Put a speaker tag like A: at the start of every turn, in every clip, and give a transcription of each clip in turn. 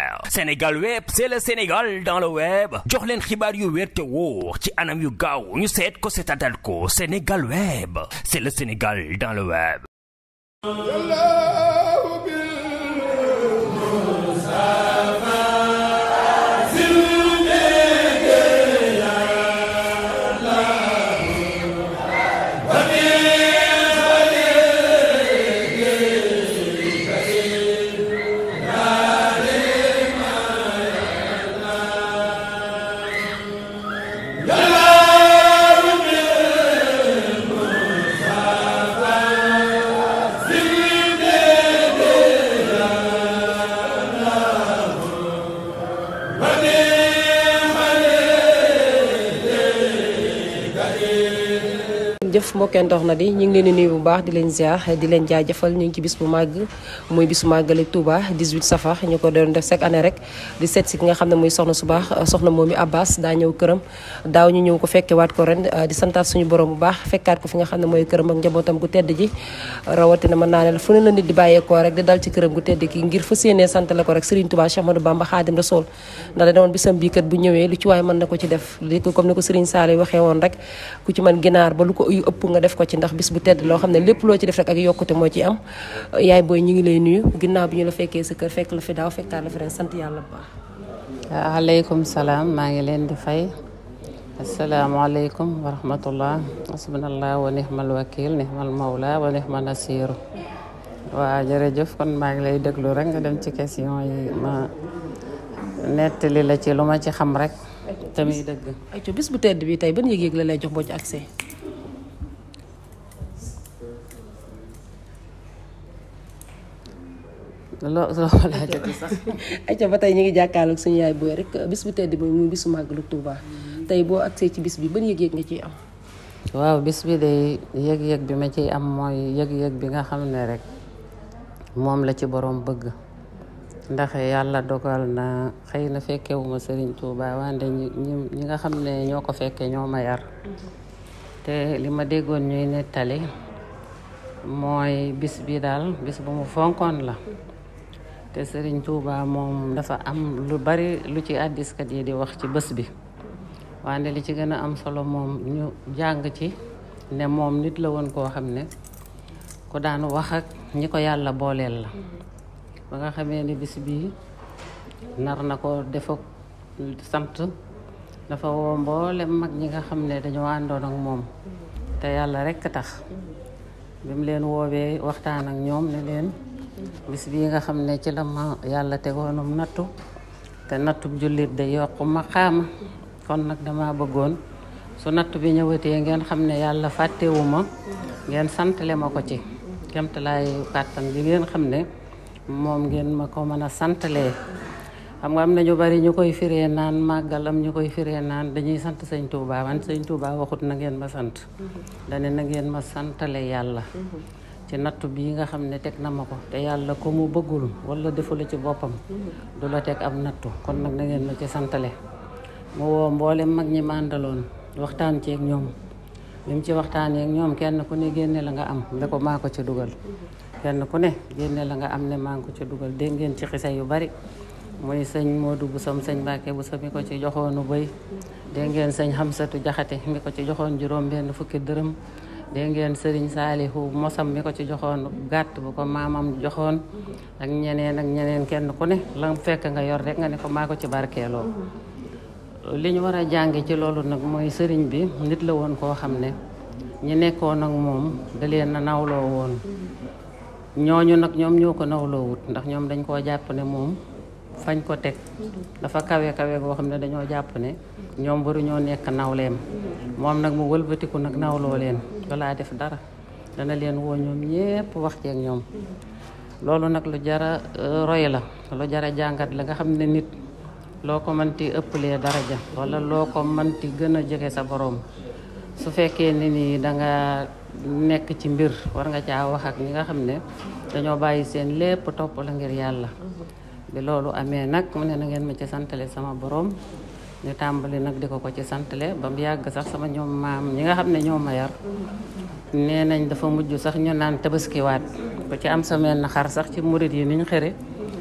A: Sénégal Web, c'est le Sénégal dans le web. jox leen xibaar yu wér te wóor ci anam yu gaaw ñu seet ko seetaanal ko. Sénégal Web, c'est le Sénégal dans le web.
B: jëf mbokkeen dox na di ñu ngi leen di nuyu bu baax di leen ziar di leen jaajëfal ñu ngi ci bis bu màgg muy bisu màggali Touba 18 safar ñu ko doon def chaque année rek di seet si ki nga xam ne muy soxna su baax soxna Momy Abbas daa ñëw këram daaw ñu ñëw ko fekke waat ko ren di santaat suñu borom bu baax fekkaat ko fi nga xam ne mooy këram ak njabootam gu tedd ji rawatina mën naa ne fu ne la nit di bàyyeekoo rek di dal ci këram gu tedd ki ngir fas yéenee santale ko rek Serigne Touba Cheikh Ahmadou Bamba Khadim Rasoul ndax da doon bisam bii kat bu ñëwee lu ci waay mën na ko ci def li ko comme ni ko Serigne Saliou waxee woon rek ku ci mën ginaar ba lu ko ëpp nga def ko ci ndax bis bu tedd loo xam ne lépp loo ci def rek ak yokkute moo ci am yaay booy ñu ngi lay nuyu ginnaaw bi ñu la fekkee sa kër fekk la fi daaw fekkaat la fi ren sant yàlla bu baax.
C: aleykum salaam maa ngi leen di fay asalaamaaleykum wa rahmatullah hasbunallah wa nihmal wakil nihmal mawla wa nihmal nasiru waa jërëjëf kon maa ngi lay déglu rek nga dem ci question yi ma nettali la ci lu ma ci xam rek tamit dëgg.
B: ayca bis bu tedd bi tey ban yëg-yëg la lay jox boo ci accès. ayca ba tey ñu ngi jàkkaarloog suñu yaay booy rek bis bu tedd bi muy bisu màggalu Touba tey boo accès ci bis bi ban yëg-yëg nga ciy am.
C: waaw bis bi de yëg-yëg bi ma ciy am mooy yëg-yëg bi nga xam ne rek moom la ci borom bëgg ndax yàlla dogal na xëy na fekkewuma Serigne Touba wante ñi nga xam ne ñoo ko fekkee ñoo ma yar te li ma déggoon ñuy nettali mooy bis bi daal bis bu mu fonkoon la te Serigne Touba moom dafa am lu bari lu ci àddiskat yi di wax ci bés bi wante li ci gën a am solo moom ñu jàng ci ne moom nit la woon koo xam ne ku daan wax ak ñi ko yàlla booleel la ba nga xamee ni bis bi nar na ko defa sant dafa woo mboolem mag ñi nga xam ne dañoo àndoon ak moom te yàlla rekk tax bi mu leen woowee waxtaan ak ñoom ne leen bis bii nga xam ne ci la ma yàlla tegoonum nattu te nattub jullit de yokku maqaama kon nag dama bëggoon su nattu bi ñëwatee ngeen xam ne yàlla fàttewuma ngeen santale ma ko ci kemtalaayu kàttan bi ngeen xam ne moom ngeen ma ko mën a santalee xam nga am na ñu bari ñu koy firee naan màggal am ñu koy firee naan dañuy sant sëñ Touba man sëñ Touba waxut na ngeen ma sant dane na ngeen ma santale yàlla ci nattu bii nga xam ne teg na ma ko te yàlla ko mu bëggul wala defula ci boppam du la teg am nattu kon nag na ngeen ma ci santale mu woo mboolem mag ñi màndaloon waxtaan ci ak ñoom bi mu ci waxtaanee ak ñoom kenn ku ne génne la nga am ne ko maa ko ci dugal kenn ku ne génne la nga am ne maa ngi ko ci dugal dégg ngeen ci xisa yu bari muy sëñ Modou Bousso sëñ Mbacke Bousso mi ko ci joxoonu bëy dégg ngeen sëñ Hamsatu Jaxate mi ko ci joxoon juróom benn fukki dërëm dégg ngeen sëriñ Saalihu Mosam mi ko ci joxoon gàtt bu ko maamam joxoon ak ñeneen kenn ku ne la fekk nga yor rek nga ne ko maa ko ci barkeeloo li ñu war a jànge ci loolu nag mooy sëriñ bi nit la woon koo xam ne ñi nekkoon ak moom da leen a nawloo woon ñooñu nag ñoom ñoo ko nawloo wut ndax ñoom dañ koo jàpp ne moom fañ ko teg dafa kawe boo xam ne dañoo jàpp ne ñoom waruñoo nekk nawleem moom nag mu wëlbatiku nag nawloo leen balaa def dara dana leen woo ñoom ñépp wax ceeg ñoom loolu nag lu jara roy la lu jara jàngat la nga xam ne nit loo ko mënti ëppalee daraja wala loo ko mënti gën a jege sa borom su fekkee ne ni danga nekk ci mbir war nga caa wax ak ñi nga xam ne dañoo bàyyi seen lépp topp la ngir yàlla bi loolu amee nag mu ne na ngeen ma ci santale sama borom ñu tàmbali nag di ko ci santale ba mu yàgg sax sama ñoom maam ñi nga xam ne ñoo ma yar nee nañ dafa mujj sax ñu naan tabaskiwaat ku ci am sa mel na xar sax ci murit yi niñ xëre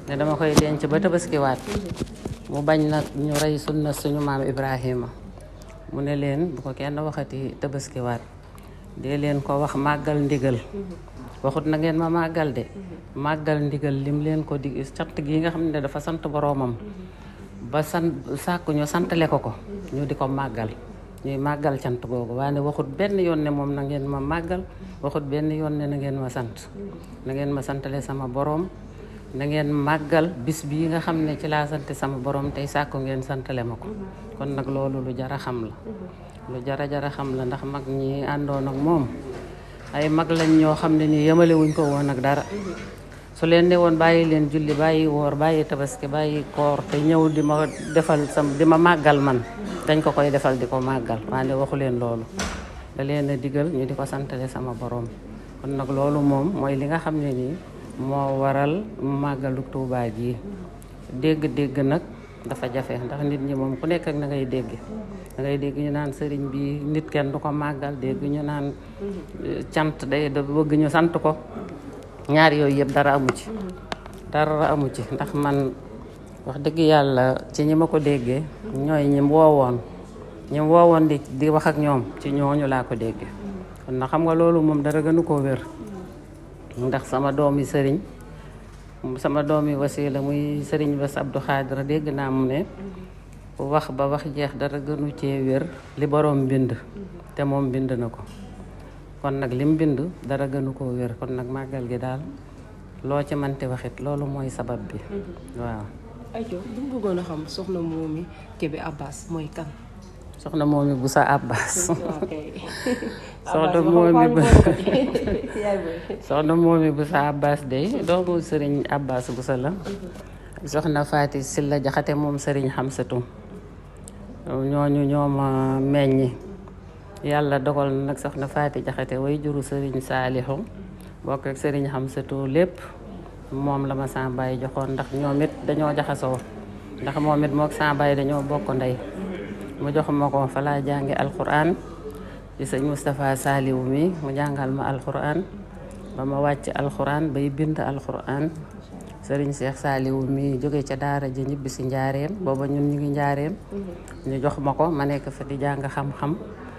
C: ne dama koy denc ba tabaskiwaat mu bañ nag ñu rey sunna suñu maam Ibrahima mu ne leen bu ko kenn waxati tabaskiwaat dee leen ko wax màggal ndigal waxut na ngeen ma màggal de màggal ndigal lim leen ko di sant gi nga xam ne dafa sant boroomam ba sàkku ñu santale ko ñu di ko màggal ñuy màggal cant googu waaye waxut benn yoon ne moom na ngeen ma màggal waxut benn yoon ne na ngeen ma sant na ngeen ma santale sama boroom na ngeen màggal bis bii nga xam ne ci laa sant sama boroom tey sàkku ngeen santale ma ko kon nag loolu lu jara xam la lu jara xam la ndax mag ñi àndoon ak moom ay mag lañ ñoo xam ne nii yemale wuñ ko woon ak dara su leen ne woon bàyyi leen julli bàyyi woor bàyyi tabaski bàyyi koor te ñëw di ma defal di ma màggal man dañ ko koy defal di ko màggal waaye waxu leen loolu da leen a digal ñu di ko santale sama borom kon nag loolu moom mooy li nga xam ne nii moo waral màggalu Tuubaa ji dégg nag dafa jafe ndax nit ñi moom ku nekk ak na ngay dégg da ngay dégg ñu naan sëriñ bi nit kenn du ko màggal dégg ñu naan cant day da bëgg ñu sant ko ñaar yooyu yëpp dara amu ci ndax man wax dëgg yàlla ci ñi ma ko déggee ñooy ñi woowoon di wax ak ñoom ci ñooñu laa ko déggee kon na xam nga loolu moom dara gënu koo wér ndax sama doomi sëriñ sama doomi wasila muy sëriñ Bass Abdou Khadre dégg naa mu ne wax ba wax jeex dara gënu cee wér li boroom bind te moom bind na ko kon nag lim bind dara gënu koo wér kon nag màggal gi daal loo ci mënti waxit loolu mooy sabab bi waaw.
B: aywa bu ñu bëggoon a xam soxna Momy Kébé Abbas mooy kan.
C: soxna Momy Bousso Abbas. soxna Momy Bousso Abbas de doomu Serigne Abbas Bousso la. soxna Faati Silla Jaxate moom Serigne Xamsatu ñooñu ñooma meññi. yàlla dogal na nag soxna Faati Jaxate way juru Serigne Saalixu bokk ak Serigne Xamsatu lépp moom la ma sama baay joxoon ndax ñoom it dañoo jaxasoo ndax moom it mook sama baay dañoo bokk ndey mu jox ma ko fa laa jànge alquran ci sëñ Moustapha Saliou mi mu jàngal ma alquran ba ma wàcc alquran bay bind alquran Serigne Cheikh Saliou mi jóge ca daara ji ñibbi si njaareem booba ñun ñu ngi njaareem ñu jox ma ko ma nekk fa di jàng xam-xam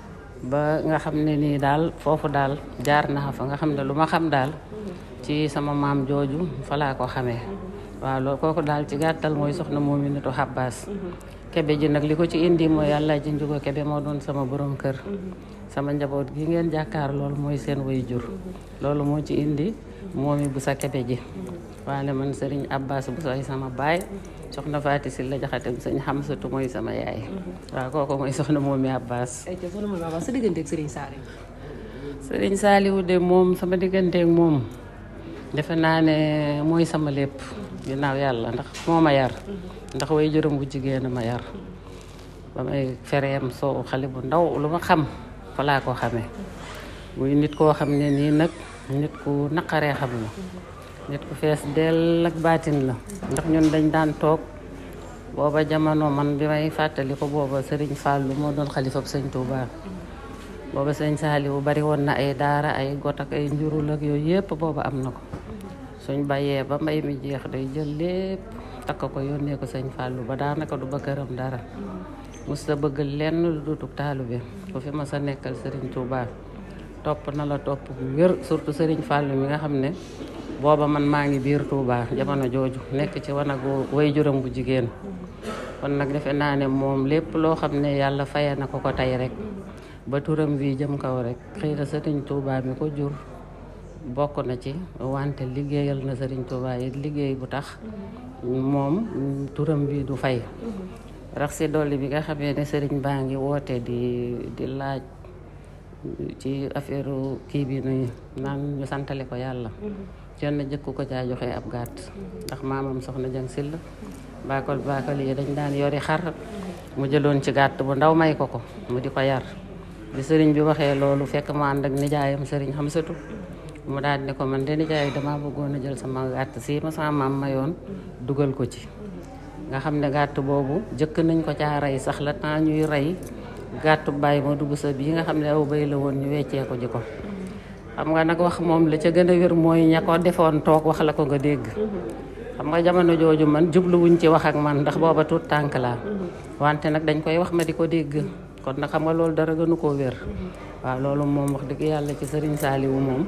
C: ba nga xam ne nii daal foofu daal jaar naa fa nga xam ne lu ma xam daal ci sama maam jooju fa laa ko xamee waaw loolu kooku daal ci gàttal mooy soxna Momy nitu Abbas Kébé ji nag li ko ci indi mooy yàlla ji njugo Kébé moo doon sama borom kër sama njaboot gi ngeen jàkkaar loolu mooy seen way jur loolu moo ci indi Momy Bousso Kébé ji waale man Serigne Abbas Bousso ay sama baay soxna Faati Silla Jaxate sëñ Xamsatu mooy sama yaay waaw kooku mooy soxna Momy Abbas.
B: soxna Momy Abbas sa diggante ak Serigne Saliou.
C: Serigne Saliou de moom sama diggante ak moom defe naa ne mooy sama lépp ginnaaw yàlla ndax moo ma yar ndax way juróom bu jigéen ma yar ba may fereem soo xale bu ndaw lu ma xam fa laa ko xamee muy nit koo xam ne nii nag nit ku naqaree xam la nit ku fees dell ak baatin la ndax ñun dañ daan toog booba jamono man bi may fàttali ko booba Serigne Fallou moo doon xalifab Sëñ Touba booba Sëñ Saliou bari woon na ay daara ay got ak ay njurul ak yooyu yëpp booba am na ko suñ bàyyee ba mbay mi jeex day jël lépp takk ko yónnee ko Sëñ Fallou ba daanaka du ba këram dara mos sa bëgg lenn lu dutug taalibe ku fi ma sa nekkal Serigne Touba topp na la topp bu wér surtout Serigne Fallou mi nga xam ne booba man maa ngi biir Touba jamono jooju nekk ci wanagu way juram bu jigéen kon nag defe naa ne moom lépp loo xam ne yàlla faye na ko tey rek ba turam wi jëm kaw rek xëy na Serigne Touba mi ko jur bokk na ci wante liggéeyal na Serigne Touba yi liggéey bu tax moom turam bi du fay rax si dolli bi nga xamee ne Serigne baa ngi woote di laaj ci affaire kii bi nuy naan ñu santale ko yàlla kenn jëkku ko caa joxe ab gàtt ndax maamam soxna Jang Sill baakol yi dañ daan yori xar mu jëloon ci gàtt bu ndaw may ko mu di ko yar bi sëriñ bi waxee loolu fekk mu ànd ak nijaayam Sëriñ Xamsatu mu daal ne ko man de nijaay dama bëggoon a jël sama gàtt si ma sama maam mayoon dugal ko ci nga xam ne gàtt boobu jëkk nañ ko caa rey sax la temps ñuy rey gàttu bàyyi ma dugg sa bii nga xam ne aw bay la woon ñu weccee ko ji ko xam nga nag wax moom la ca gën a wér mooy ña ko defoon toog wax la ko nga dégg xam nga jamono jooju man jubluwuñ ci wax ak man ndax booba tuut tànk laa wante nag dañ koy wax ma di ko dégg kon nag xam nga loolu dara gënu koo wér waaw loolu moom wax dëgg yàlla ci Serigne Saliou moom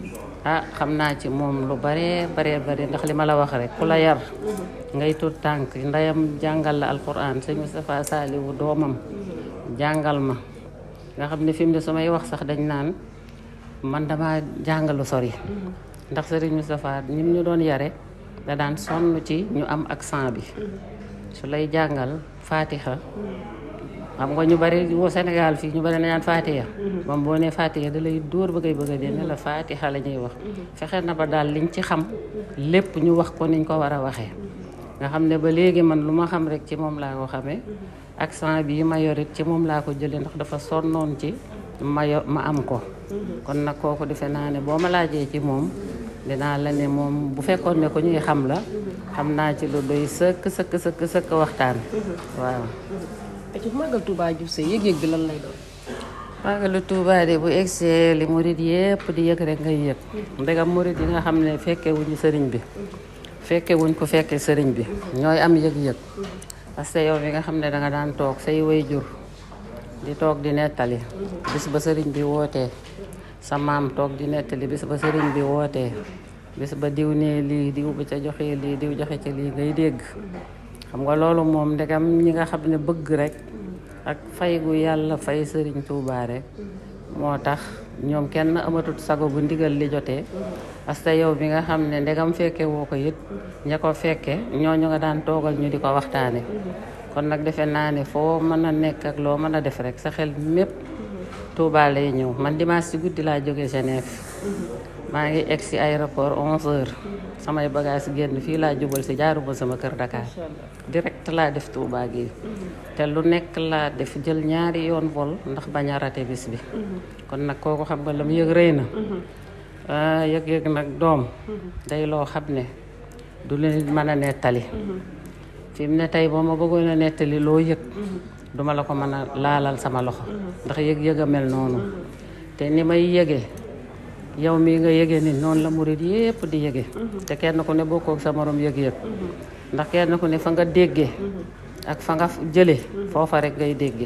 C: xam naa ci moom lu bare ndax li ma la wax rek ku la yar ngay tuut tànk ndeyam jàngal la alquran sëñ Moustapha Saliou doomam jàngal ma nga xam ne fi mu ne su may wax sax dañ naan man dama jàngalu sori ndax Serigne Moustapha ñim ñu doon yare da daan sonn ci ñu am accent bi su lay jàngal fatiha xam nga ñu bari woo Sénégal fii ñu bari na ñaan fatiha moom boo nee fatiha da lay dóor bëgg a dee ne la fatiha la ñuy wax fexe na ba daal liñ ci xam lépp ñu wax ko niñ ko war a waxee nga xam ne ba léegi man lu ma xam rek ci moom laa ko xamee accent bi ma yorit ci moom laa ko jëlee ndax dafa sonnoon ci ma am ko kon nag kooku defe naa ne boo ma laajee ci moom dinaa la ne moom bu fekkoon ne ko ñuy xam la xam naa ci lu doy sëkk waxtaan waaw.
B: ci màggal Touba jub see yëg-yëg bi lan lay doon.
C: màggalu Touba de bu egsee li murit yépp di yëg rek ngay yëg ndegam murit yi nga xam ne fekkewuñu sëriñ bi fekkewuñ ko fekke sëriñ bi ñooy am yëg-yëg parce que yow mi nga xam ne danga daan toog say waajur di toog di nettali bis ba sëriñ bi wootee sa maam toog di nettali bis ba sëriñ bi wootee bis ba diw nee lii diw ba ca joxe lii diw joxe ca lii ngay dégg xam nga loolu moom ndegam ñi nga xam ne bëgg rek ak fay gu yàlla fay sëriñ Touba rek moo tax ñoom kenn amatut sago bu ndigal li jotee parce que yow bi nga xam ne ndegam fekke woo ko it ña ko fekke ñooñu nga daan toogal ñu di ko waxtaane kon nag defe naa ne foo mën a nekk ak loo mën a def rek sa xel mépp Touba lay ñëw man dimanche ci guddi laa jóge Genève maa ngi egg si aéroport 11h samay bagage génn fii laa jubal si jaaruma sama kër Dakar direct laa def Touba gi te lu nekk laa def jël ñaari yoon vol ndax bañ a raté bis bi kon nag kooku xam nga la mu yëg rëy na yëg-yëg nag doom day loo xam ne du leen mën a nettali fi mu ne tey boo ma bëggoon a nettali loo yëg duma la ko mën a laalal sama loxo ndax yëg-yëg a mel noonu te ni may yëgee yow mii nga yëgee ni noonu la murit yépp di yëgee te kenn ku ne bokkook sa morom yëg-yëg ndax kenn ku ne fa nga déggee ak fa nga jëlee foofa rek ngay déggee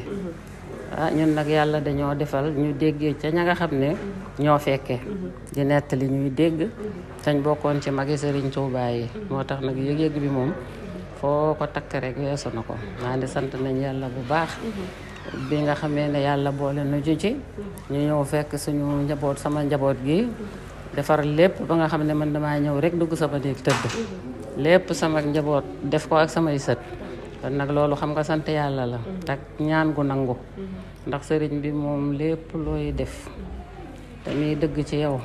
C: ñun nag yàlla dañoo defal ñu déggee ca ña nga xam ne ñoo fekkee di nettali ñuy dégg tañ bokkoon ci magi Sëriñ Tuubaa yi moo tax nag yëg-yëg bi moom foo ko takk rek weesu na ko maa ngi sant nañ yàlla bu baax bi nga xamee ne yàlla boole nu ci ñu ñëw fekk suñu njaboot sama njaboot gi defar lépp ba nga xam ne man damaa ñëw rek dugg sama néeg tëdd lépp sama njaboot def ko ak samay sët kon nag loolu xam nga sant yàlla la tak ñaan gu nangu ndax sëriñ bi moom lépp looy def te muy dëgg ci yow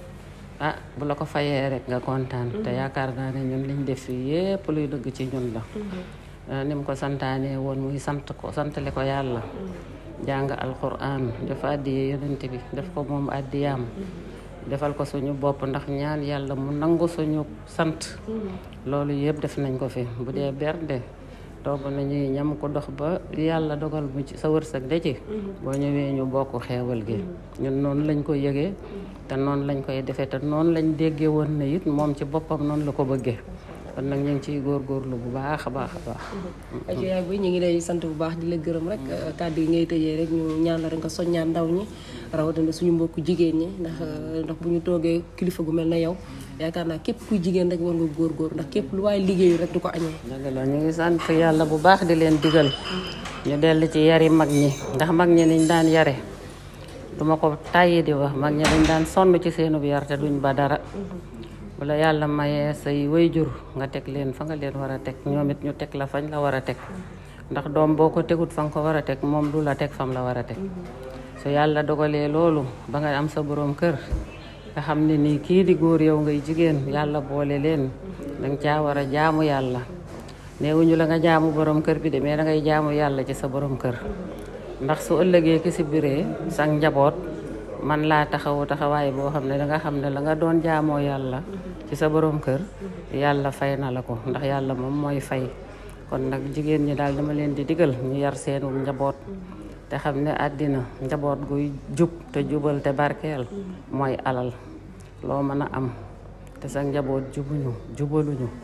C: bu la ko fayee rek nga kontaan te yaakaar naa ne ñun liñ def fii yépp luy dëgg ci ñun la ni mu ko santaanee woon muy santale ko yàlla jàng alquran def àddiyee yonent bi def ko moom àddiyaam defal ko suñu bopp ndax ñaan yàlla mu nangu suñu sant loolu yëpp def nañ ko fi bu dee bernde togg nañuy ñam ko dox ba yàlla dogal mu ci sa wërsëg de ci boo ñëwee ñu bokk xeewal gi ñun noonu lañ ko yëgee te noonu lañ koy defee te noonu lañ déggee woon na it moom ci boppam noonu la ko bëggee kon nag ñu ngi ciy góorgóorlu bu baax a baax a baax.
B: ajo yaay bi ñu ngi lay sant bu baax di la gërëm rek kàddu yi ngay tëjee rek ñu ñaan la rek nga soññaan ndaw ñi rawatina suñu mbokku jigéen ñi ndax bu ñu toogee kilifa gu mel na yow yaakaar naa képp kuy jigéen rek war nga góorgóor ndax képp lu waaye liggéeyu rek du ko añoo.
C: dëgg la ñu ngi sant yàlla bu baax di leen digal ñu dellu ci yari mag ñi ndax mag ñi niñ daan yare duma ko tàyyi di wax mag ñi dañ daan sonn ci seenub yar te duñ ba dara bu la yàlla mayee say wayjur nga teg leen fa nga leen war a teg ñoom it ñu teg la fañ la war a teg ndax doom boo ko tegut fa nga ko war a teg moom du la teg fam la war a teg su yàlla dogalee loolu ba nga am sa borom kër nga xam ne nii kii di góor yow ngay jigéen yàlla boole leen danga caa war a jaamu yàlla neewuñu la nga jaamu borom kër bi de mais dangay jaamu yàlla ci sa borom kër ndax su ëllëgee ki si biree sa njaboot man laa taxawaay boo xam ne danga xam ne la nga doon jaamoo yàlla ci sa borom kër yàlla fay na la ko ndax yàlla moom mooy fay kon nag jigéen ñi daal dama leen di digal ñu yar seenu njaboot te xam ne àddina njaboot guy jub te jubal te barkeel mooy alal loo mën a am te sa njaboot jubaluñu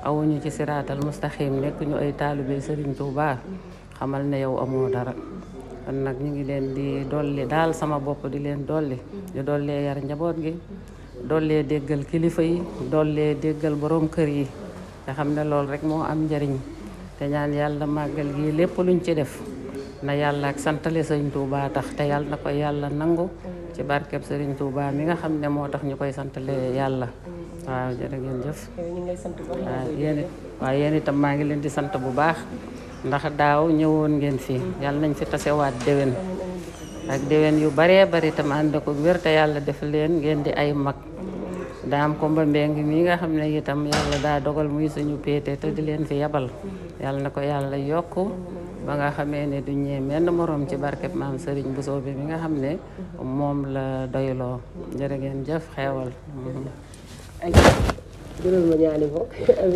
C: awuñu ci siraatal mustaqim nekk ñu ay taalibe Sëriñ Tuubaa xamal ne yow amoo dara. kon nag ñu ngi leen di dolli daal sama bopp di leen dolli di dollee yar njaboot gi dollee déggal kilifa yi dollee déggal borom kër yi te xam ne loolu rek moo am njariñ te ñaan yàlla màggal gi lépp luñ ci def na yàlla ak santale Sëriñ Tuubaa tax te yàlla na ko yàlla nangu ci barkeb Sëriñ Tuubaa mi nga xam ne moo tax ñu koy santale yàlla. waaw jërë ngeen jëf. waaw yéen itam maa ngi leen di sant bu baax ndax daaw ñëwoon ngeen fii yàlla nañ fi tasewaat déwén ak déwén yu baree bari tam ànd ko wér te yàlla def leen ngeen di ay mag daam ko mba mbeng mi nga xam ne itam yàlla daa dogal muy suñu péete te di leen fi yabal yàlla na ko yàlla yokk ba nga xamee ne du ñee menn morom ci barkeb maam Serigne Bousso bi mi nga xam ne moom la doyloo jërë ngeen jëf xeewal.
B: ay jëlal ma ñaani bokk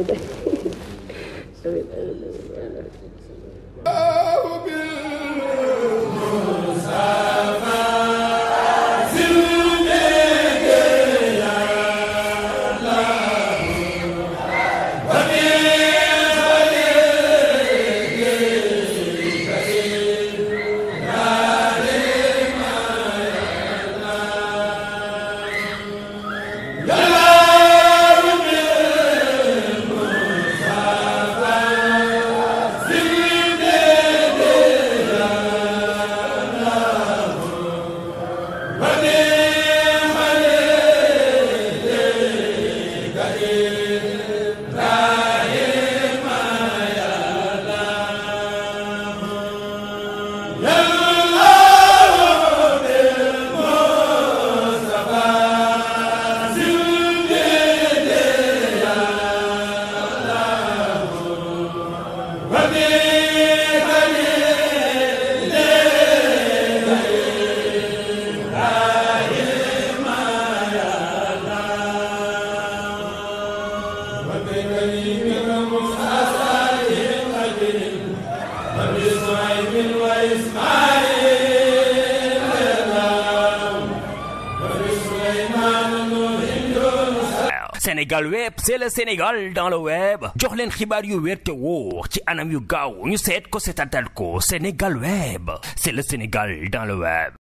A: Sénégal web c'est le Sénégal dans le web jox leen xibaar yu wér te wóor ci anam yu gaaw ñu seet ko seetatal ko Sénégal web c'est le Sénégal dans le web.